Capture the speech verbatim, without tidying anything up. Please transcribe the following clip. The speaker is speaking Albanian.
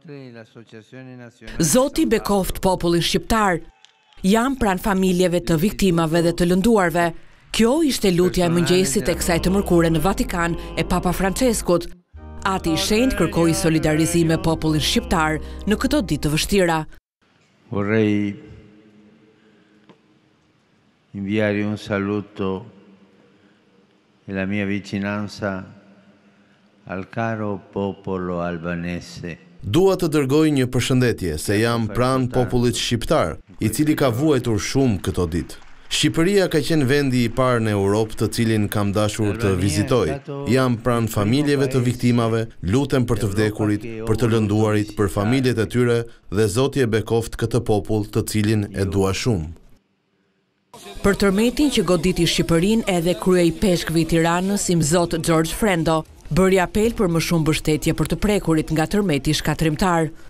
Zoti bekoft popullin shqiptar. Jam pranë familjeve të viktimave dhe të lënduarve. Kjo ishte lutja e mëngjesit e kësaj të mërkure në Vatikan e Papa Franceskut. Ati i shenjtë kërkoi solidarizim me popullin shqiptar në këto ditë të vështira. Vorrei inviare un saluto e la mia vicinanza al caro popolo albanese. Dua të dërgoj një përshëndetje se jam pranë popullit shqiptar, i cili ka vuajtur shumë këto ditë. Shqipëria ka qenë vendi i parë në Europë të cilin kam dashur të vizitoj. Jam pranë familjeve të viktimave, lutem për të vdekurit, për të lënduarit, për familjet e tyre dhe Zoti e bekoft këtë popull të cilin e dua shumë. Për tërmetin që goditi Shqipërinë edhe krye i peshkëve i Tiranës, Imzot George Frendo, bëri apel për më shumë mbështetje për të prekurit nga tërmeti shkatrimtar.